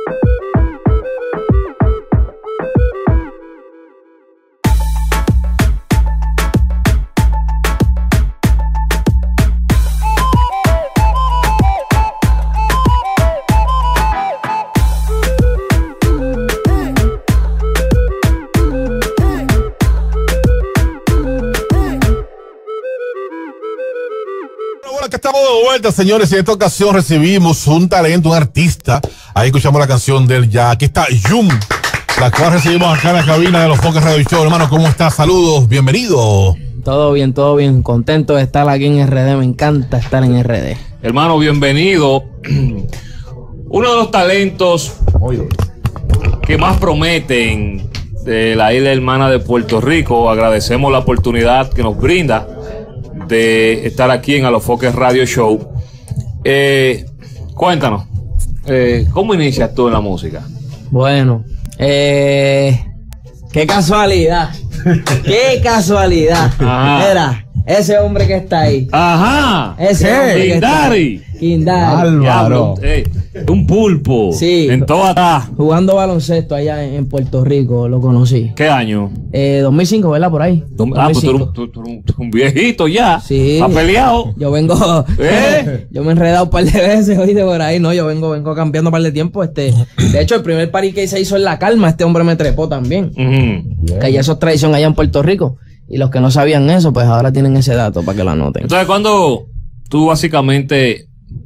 Bueno, que estamos de vuelta, señores, y en esta ocasión recibimos un talento, un artista. Ahí escuchamos la canción del ya. Aquí está Jun, la cual recibimos acá en la cabina de los Focus Radio Show. Hermano, ¿cómo estás? Saludos, bienvenido. Todo bien, contento de estar aquí en RD, me encanta estar en RD. Hermano, bienvenido. Uno de los talentos que más prometen de la isla hermana de Puerto Rico. Agradecemos la oportunidad que nos brinda de estar aquí en Alofoque Radio Show. Cuéntanos, ¿cómo inicias tú en la música? Bueno, qué casualidad. Qué casualidad. Ajá. Mira, ese hombre que está ahí. Ajá. Ese hombre que está ahí. Kindari. Álvaro. Un pulpo. Sí. En toda. Jugando baloncesto allá en Puerto Rico, lo conocí. ¿Qué año? 2005, ¿verdad? Por ahí. Pues tú eres un viejito ya. Sí. ¿Has peleado? Yo vengo. Yo me he enredado un par de veces, oíste, por ahí. No, yo vengo cambiando un par de tiempo. De hecho, el primer party que se hizo en La Calma, este hombre me trepó también. Que ya eso es tradición allá en Puerto Rico. Y los que no sabían eso, pues ahora tienen ese dato para que lo anoten. Entonces, cuando tú básicamente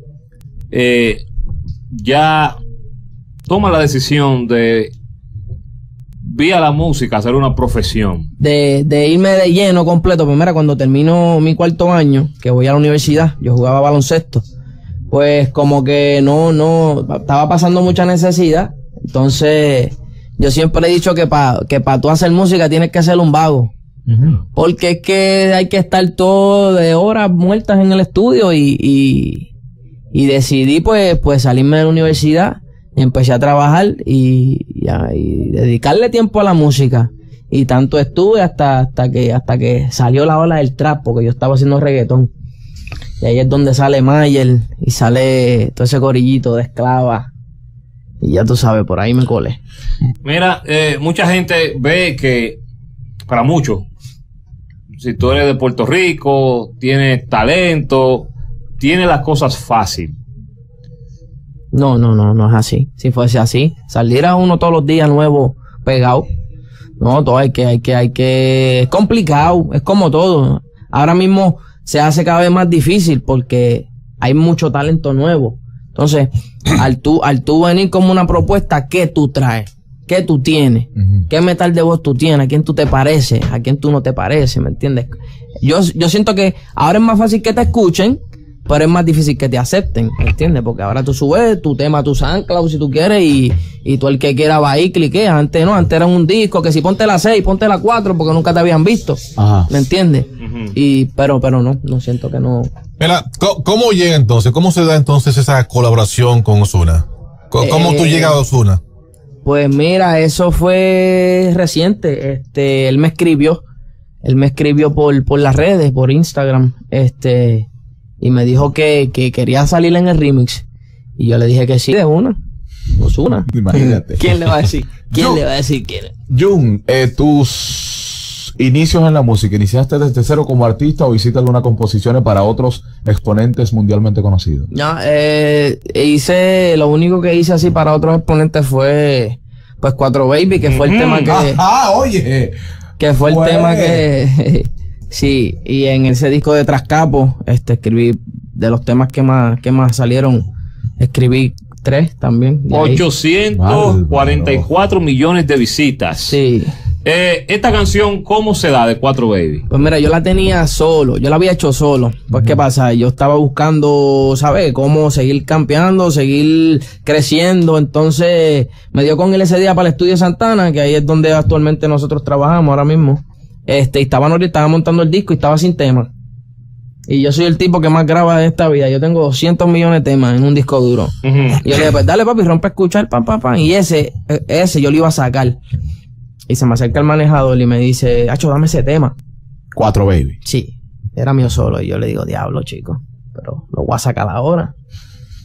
ya tomas la decisión de vía la música hacer una profesión, de irme de lleno completo, pues mira, cuando termino mi cuarto año, que voy a la universidad, yo jugaba baloncesto, pues como que no estaba pasando mucha necesidad. Entonces yo siempre he dicho que para tú hacer música tienes que ser un vago. Porque es que hay que estar todo de horas muertas en el estudio y decidí pues salirme de la universidad y empecé a trabajar y dedicarle tiempo a la música. Y tanto estuve hasta que salió la ola del trap, porque yo estaba haciendo reggaetón. Y ahí es donde sale Mayer y sale todo ese corillito de Esclava. Y ya tú sabes, por ahí me colé. Mira, mucha gente ve que, para muchos, si tú eres de Puerto Rico, tienes talento, tienes las cosas fácil. No es así. Si fuese así, saliera uno todos los días nuevo, pegado. No, todo hay que, es complicado, es como todo. Ahora mismo se hace cada vez más difícil porque hay mucho talento nuevo. Entonces, al tú venir como una propuesta, ¿qué tú traes? ¿Qué tú tienes? ¿Qué metal de voz tú tienes? ¿A quién tú te pareces? ¿A quién tú no te pareces? ¿Me entiendes? Yo siento que ahora es más fácil que te escuchen, pero es más difícil que te acepten, ¿me entiendes? Porque ahora tú subes tu tema, tu SoundCloud si tú quieres y tú el que quiera va ahí, cliquea. Antes era un disco que si ponte la 6, ponte la 4 porque nunca te habían visto. Ajá. ¿Me entiendes? Pero no siento que no. Mira, ¿cómo llega entonces? ¿Cómo se da entonces esa colaboración con Ozuna? ¿Cómo tú llegas a Ozuna? Pues mira, eso fue reciente. Él me escribió por las redes, por Instagram, y me dijo que quería salir en el remix. Y yo le dije que sí, de una. Ozuna. Imagínate. ¿Quién le va a decir? ¿Quién le va a decir quién? Jun, tus inicios en la música, ¿iniciaste desde cero como artista o hiciste algunas composiciones para otros exponentes mundialmente conocidos? Ya, lo único que hice así para otros exponentes fue pues 4 Baby, que fue el tema que... ¡Ajá, oye! Que fue el tema que... Sí, y en ese disco de Trascapo, escribí de los temas que más salieron, escribí 3 también. 844 millones de visitas. Sí. Esta canción, ¿cómo se da de 4 Baby? Pues mira, yo la tenía solo, yo la había hecho solo. Pues ¿qué pasa? Yo estaba buscando, ¿sabes? Cómo seguir campeando, seguir creciendo. Entonces me dio con él ese día para el estudio Santana, que ahí es donde actualmente nosotros trabajamos ahora mismo. Y estaba montando el disco y estaba sin tema. Y yo soy el tipo que más graba de esta vida. Yo tengo 200 millones de temas en un disco duro. Y yo le dije, pues dale papi, rompe a escuchar, pam. Y ese yo lo iba a sacar. Y se me acerca el manejador y me dice, Acho, dame ese tema. 4 Baby. Sí, era mío solo. Y yo le digo, diablo, chico, pero lo voy a sacar ahora.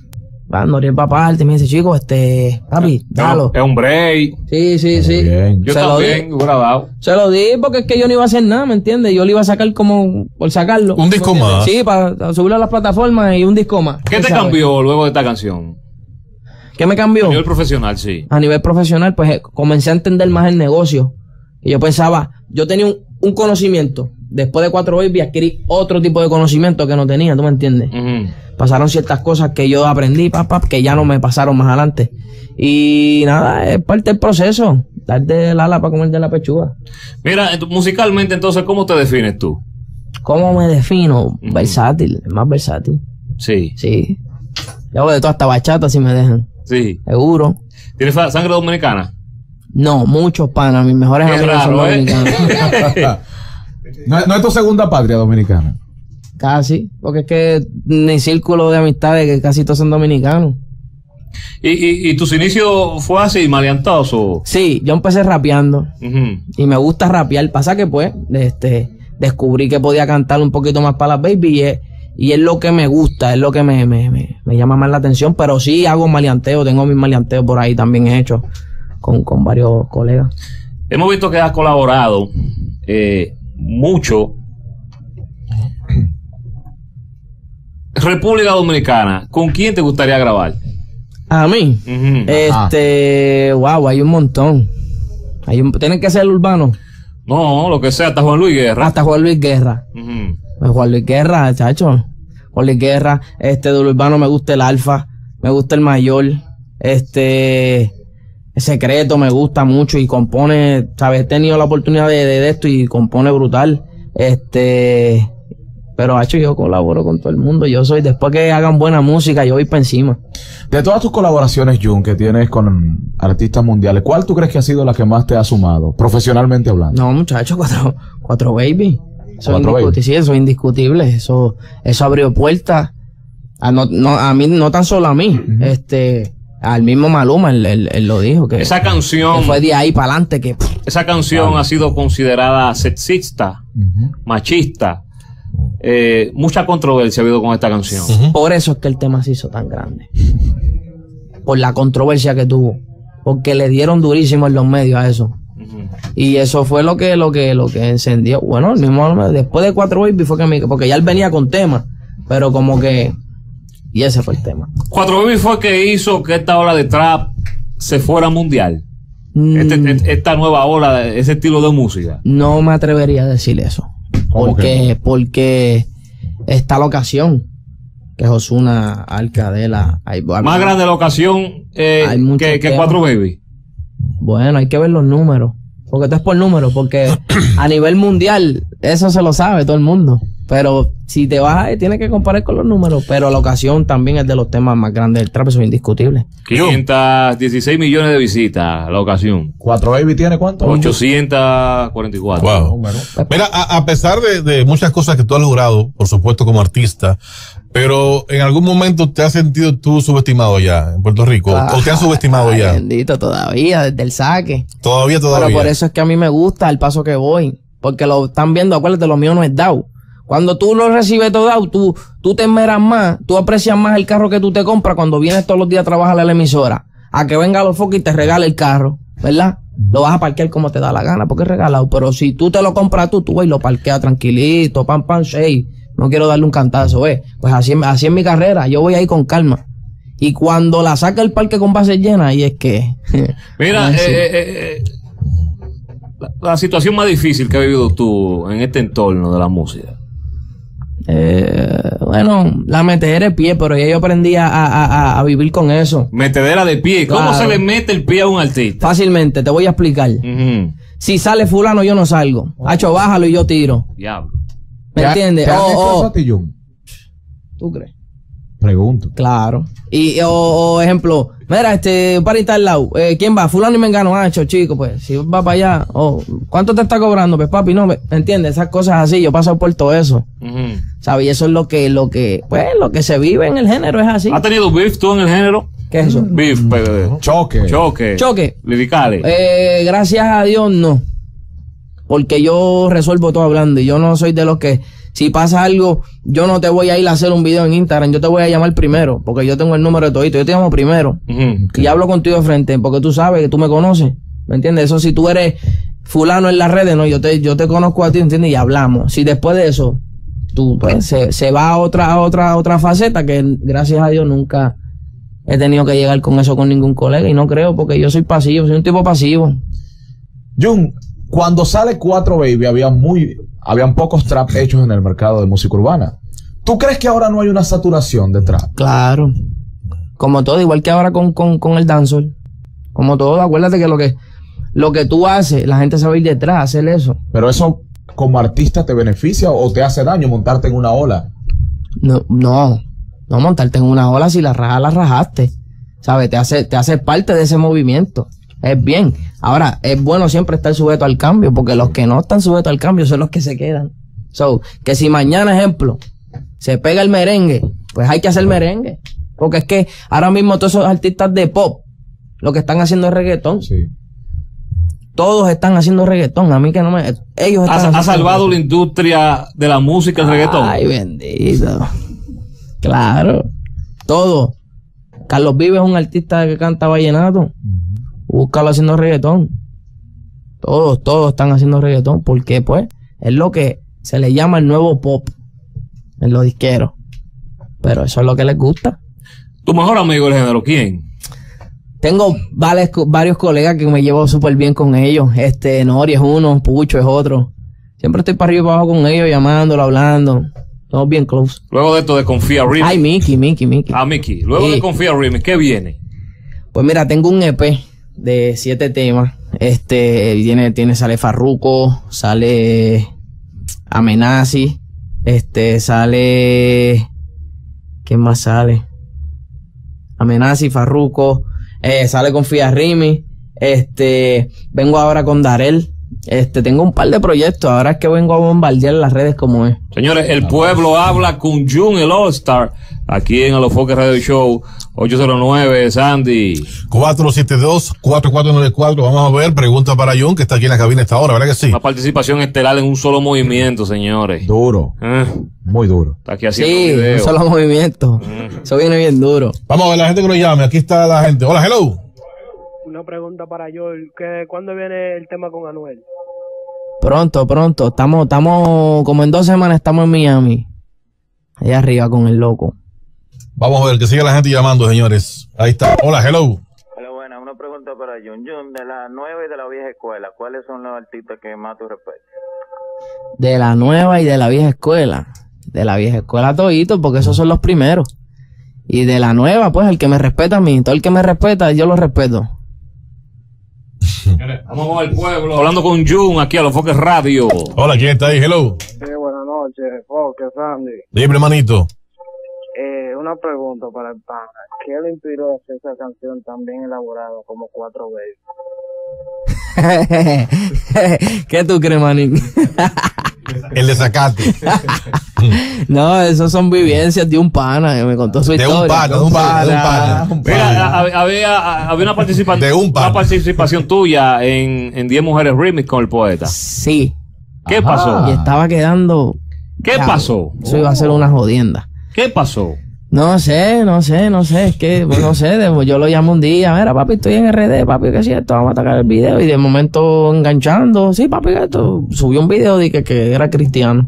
Noriel va aparte, me dice, chico, papi, dalo. Es un break. Sí. Bien. Yo Se lo también hubiera dado. Se lo di porque es que yo no iba a hacer nada, ¿me entiendes? Yo le iba a sacar como por sacarlo. Un disco ¿me entiendes? más. Sí, para subirlo a las plataformas y un disco más. ¿Qué te ¿sabes? cambió luego de esta canción? ¿Qué me A cambió? nivel profesional, sí. A nivel profesional, pues comencé a entender más el negocio. Y yo pensaba, yo tenía un conocimiento. Después de 4 Baby adquirí otro tipo de conocimiento que no tenía, ¿tú me entiendes? Ujú. Pasaron ciertas cosas que yo aprendí, que ya no me pasaron más adelante. Y nada, es parte del proceso. Dar del ala para comer de la pechuga. Mira, musicalmente, entonces, ¿cómo te defines tú? ¿Cómo me defino? Versátil, más versátil. Sí, Sí. Yo hago de todo, hasta bachata si me dejan. sí. Seguro. ¿Tienes sangre dominicana? No, muchos panas, mis mejores Qué amigos son raro, dominicanos. No es tu segunda patria dominicana. Casi, porque es que mi círculo de amistades que casi todos son dominicanos. ¿Y tus inicios fue así, maleantoso? Sí, yo empecé rapeando Ujú. y me gusta rapear. Pasa que pues, descubrí que podía cantar un poquito más para las baby y es lo que me gusta, es lo que me llama más la atención, pero sí hago maleanteo, tengo mis maleanteos por ahí también hechos con varios colegas. Hemos visto que has colaborado mucho. República Dominicana, ¿con quién te gustaría grabar? A mí, Ujú. wow, hay un montón. Tienen que ser urbanos, No, lo que sea, hasta Juan Luis Guerra. hasta Juan Luis Guerra. Ujú. Juan Luis Guerra, chacho. Juan Luis Guerra, del urbano me gusta el Alfa, me gusta el Mayor, Secreto me gusta mucho y compone, sabes, he tenido la oportunidad de esto y compone brutal. Pero hacho, yo colaboro con todo el mundo, yo soy, después que hagan buena música, yo voy para encima. De todas tus colaboraciones, Jun, que tienes con artistas mundiales, ¿cuál tú crees que ha sido la que más te ha sumado, profesionalmente hablando? No, muchachos, cuatro baby. Eso es 4 Baby. sí, eso es indiscutible. Eso abrió puertas. A mí, no tan solo a mí. Al mismo Maluma, él lo dijo. Que Esa canción, que fue de ahí para adelante que esa canción ha sido considerada sexista, machista. Mucha controversia ha habido con esta canción. por eso es que el tema se hizo tan grande. Por la controversia que tuvo. Porque le dieron durísimo en los medios a eso. Y eso fue lo que encendió. Bueno, el mismo Maluma, después de 4 Baby fue porque ya él venía con temas. Pero como que... Y ese fue el tema. 4 Baby fue que hizo que esta ola de trap se fuera mundial. Esta nueva ola, ese estilo de música. No me atrevería a decir eso. ¿Cómo que Porque está la ocasión. Que es Ozuna, Alcadela. Más grande la ocasión hay muchos que temas. 4 Baby. Bueno, hay que ver los números. Porque esto es por números. Porque a nivel mundial, eso se lo sabe todo el mundo. Pero si te vas ahí, tienes que comparar con los números. Pero la ocasión también es de los temas más grandes del trap, eso es indiscutible. 516 millones de visitas la ocasión. 4 Baby tiene cuánto? 844. Wow. Mira, a pesar de muchas cosas que tú has logrado, por supuesto como artista, pero en algún momento te has sentido tú subestimado ya en Puerto Rico, o te han subestimado ya. Bendito, todavía, desde el saque. Todavía. Pero por eso es que a mí me gusta el paso que voy. Porque lo están viendo, acuérdate, lo mío no es DAO. Cuando tú lo recibes todo DAO, tú te esmeras más, tú aprecias más el carro que tú te compras cuando vienes todos los días a trabajar a la emisora. A que venga a los focos y te regale el carro, ¿verdad? Lo vas a parquear como te da la gana, porque es regalado. Pero si tú te lo compras tú vas y lo parqueas tranquilito, pam, shake. No quiero darle un cantazo, Pues así es mi carrera, yo voy ahí con calma. Y cuando la saca el parque con base llena, ahí es que... Mira, Ay, sí. la situación más difícil que has vivido tú en este entorno de la música. Bueno, la metedera de pie, pero ya yo aprendí a vivir con eso. Metedera de pie. ¿Cómo Claro. se le mete el pie a un artista? Fácilmente, te voy a explicar. Ujú. Si sale fulano, yo no salgo. Hacho, bájalo y yo tiro. Diablo. ¿Me entiendes? ¿Te han hecho eso O, a ti, Jun? ¿tú crees? Pregunto. Claro. O ejemplo, mira, para ir al lado, ¿quién va? Fulano y Mengano, Hacho, chico, pues, si va para allá, ¿cuánto te está cobrando? Pues, papi, no, ¿me entiendes? Esas cosas así, yo paso por todo eso. Ujú. ¿Sabes? Y eso es lo que se vive en el género, es así. ¿Has tenido beef tú en el género? ¿Qué es eso? Beef, Choque. choque. Liricales. Gracias a Dios no. Porque yo resuelvo todo hablando y yo no soy de los que Si pasa algo, yo no te voy a ir a hacer un video en Instagram, yo te voy a llamar primero, porque yo tengo el número de todito, yo te llamo primero. Y hablo contigo de frente, porque tú sabes que tú me conoces, ¿me entiendes? Eso si tú eres fulano en las redes, no, yo te conozco a ti, ¿entiendes? Y hablamos. Si después de eso, tú, pues, se va a otra faceta que gracias a Dios nunca he tenido que llegar con eso con ningún colega, y no creo, porque yo soy pasivo, soy un tipo pasivo. Jun, cuando sale 4 Baby habían pocos trap hechos en el mercado de música urbana. ¿Tú crees que ahora no hay una saturación de trap? Claro. Como todo, igual que ahora con el dancehall. Como todo, acuérdate que lo que tú haces, la gente se va a ir detrás a hacer eso. Pero eso como artista te beneficia o te hace daño montarte en una ola. No montarte en una ola, si la rajaste. ¿Sabes? Te hace parte de ese movimiento. Es bien. Ahora, es bueno siempre estar sujeto al cambio, porque los que no están sujetos al cambio son los que se quedan. So, que si mañana, ejemplo, se pega el merengue, pues hay que hacer merengue. Porque es que ahora mismo todos esos artistas de pop, lo que están haciendo es reggaetón. Sí. Todos están haciendo reggaetón. A mí que no me... Ellos están ha salvado la industria de la música, el reggaetón. Ay, bendito. Claro. Todo. Carlos Vives es un artista que canta vallenato. Búscalo haciendo reggaetón. Todos están haciendo reggaetón. Porque, pues, es lo que se le llama el nuevo pop en los disqueros. Pero eso es lo que les gusta. ¿Tu mejor amigo del género, quién? Tengo varios colegas que me llevo súper bien con ellos. Nori es uno, Pucho es otro. Siempre estoy para arriba y para abajo con ellos, llamándolo, hablando. Estamos bien close. Luego de esto de Confía Remix. Ay, Mickey. Ah, Mickey. Luego de Confía Remix, ¿qué viene? Pues mira, tengo un EP de 7 temas. Sale Farruko, sale Amenazi, sale... ¿Quién más sale? Amenazi, Farruko, sale Confía Remix, vengo ahora con Darel. Tengo un par de proyectos, ahora es que vengo a bombardear las redes como es. Señores, el pueblo habla con Jun, el All Star, aquí en Los Foques Radio Show, 809, Sandy. 472-4494, vamos a ver, pregunta para Jun, que está aquí en la cabina a esta hora, ¿verdad que sí? Una participación estelar en un solo movimiento, señores. Duro, muy duro. Está aquí haciendo video. Sí, un solo movimiento. Eso viene bien duro. Vamos a ver la gente que nos llame, aquí está la gente. Hola, hello. Una pregunta para Joel, ¿cuándo viene el tema con Anuel? Pronto. Estamos como en 2 semanas estamos en Miami. Allá arriba con el loco. Vamos a ver, que siga la gente llamando, señores. Ahí está. Hola, hello. Hola, buena. Una pregunta para Jun. Jun, de la nueva y de la vieja escuela, ¿cuáles son los artistas que más tú respetas? De la nueva y de la vieja escuela. De la vieja escuela todito, porque esos son los primeros. Y de la nueva, pues, el que me respeta a mí. Todo el que me respeta, yo lo respeto. Vamos con el pueblo, hablando con Jun, aquí a Los Foques Radio. Hola, ¿quién está ahí? Hello. Sí, buenas noches, Foques, Sandy. Dime, hermanito. Una pregunta para el pana. ¿Qué le inspiró a hacer esa canción tan bien elaborada como 4 Baby? ¿Qué tú crees, manín? El desacate. No, esos son vivencias de un pana que me contó su historia. De un pana. Mira, había una participación tuya en 10 Mujeres Remix con el poeta. Sí. ¿Qué pasó? Y estaba quedando... ¿Qué pasó? Eso iba a ser una jodienda. ¿Qué pasó? No sé, es que, no sé, yo lo llamo un día, mira, papi, estoy en RD, papi, ¿qué es cierto? Vamos a atacar el video, y de momento enganchando, sí, papi, esto, subió un video de que era cristiano.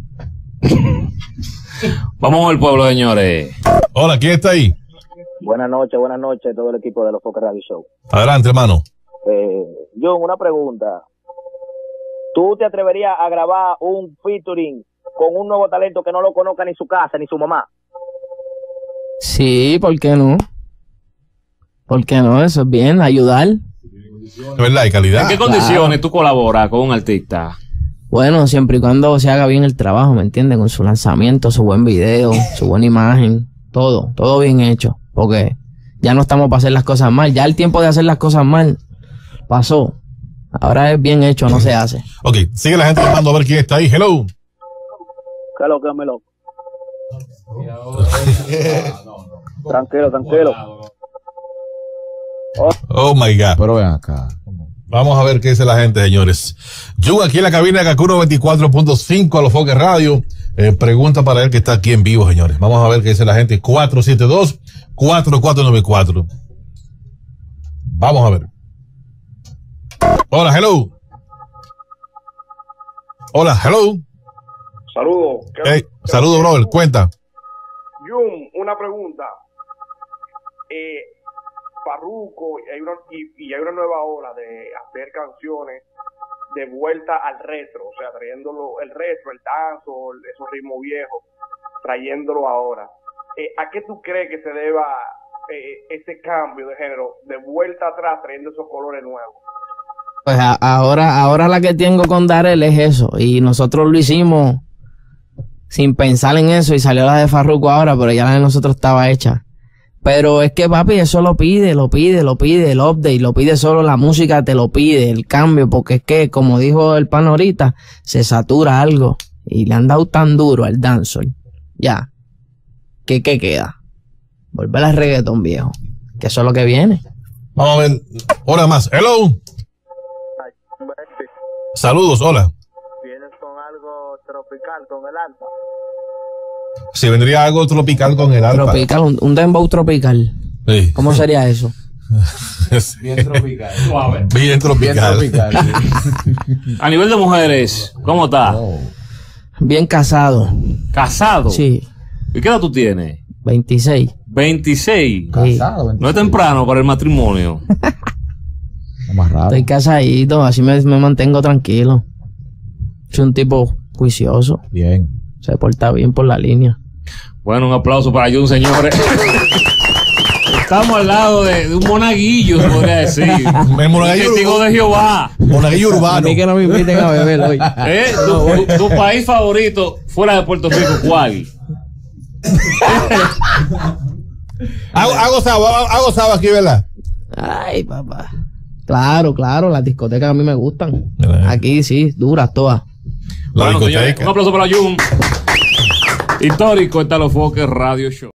Vamos al pueblo, señores. Hola, ¿quién está ahí? Buenas noches, todo el equipo de Los Foques Radio Show. Adelante, hermano. Jun, una pregunta. ¿Tú te atreverías a grabar un featuring con un nuevo talento que no lo conozca ni su casa ni su mamá? Sí, ¿por qué no? ¿Por qué no? Eso es bien, ayudar. De verdad, y calidad. ¿En qué condiciones tú colaboras con un artista? Bueno, siempre y cuando se haga bien el trabajo, ¿me entiendes? Con su lanzamiento, su buen video, su buena imagen, todo bien hecho. Porque ya no estamos para hacer las cosas mal. Ya el tiempo de hacer las cosas mal pasó. Ahora es bien hecho, no se hace. Ok, sigue la gente llamando a ver quién está ahí. Hello. ¿Qué lo que me lo? Tranquilo. Oh my God. Pero ven acá. Vamos a ver qué dice la gente, señores. Jun aquí en la cabina de Kaku 94.5 a Los Foques Radio. Pregunta para él que está aquí en vivo, señores. Vamos a ver qué dice la gente. 472-4494. Vamos a ver. Hola, hello. Hola, hello. Saludos. Saludos, brother. Cuenta. Jun, una pregunta. Farruko, hay una nueva ola de hacer canciones de vuelta al retro, o sea, trayéndolo el retro, el dancehall, esos ritmos viejos, trayéndolo ahora. ¿A qué tú crees que se deba ese cambio de género, de vuelta atrás, trayendo esos colores nuevos? Pues ahora la que tengo con Darel es eso, y nosotros lo hicimos sin pensar en eso, y salió la de Farruko ahora, pero ya la de nosotros estaba hecha. Pero es que, papi, eso lo pide, el update, lo pide solo la música, te lo pide, el cambio, porque es que, como dijo el pan ahorita, se satura algo, y le han dado tan duro al dancehall. Ya. ¿Qué queda? Volver al reggaetón, viejo, que eso es lo que viene. Vamos a ver. Hola más. Hello. Saludos, hola. ¿Vienes con algo tropical, con el alfa? Si vendría algo tropical con el alfa. Tropical, un dembow tropical. Sí. ¿Cómo sería eso? Bien tropical. Suave. Bien tropical. Bien tropical. A nivel de mujeres, ¿cómo está? Oh. Bien casado. ¿Casado? Sí, ¿Y qué edad tú tienes? 26. 26. Casado. No es temprano para el matrimonio. Lo más raro. Estoy casadito, así me mantengo tranquilo. Soy un tipo juicioso. Bien. Se porta bien por la línea. Bueno, un aplauso para Jun, señores. Estamos al lado de un monaguillo, se podría decir. El monaguillo Un testigo de Jehová. Monaguillo A urbano. mí que no me inviten a beber hoy. Tu país favorito fuera de Puerto Rico, ¿cuál? Hago sábado aquí, ¿verdad? Ay, papá. Claro, las discotecas a mí me gustan. Aquí sí, duras todas. La Bueno, señores, discoteca. un aplauso para Jun. Histórico está Los Foques Radio Show.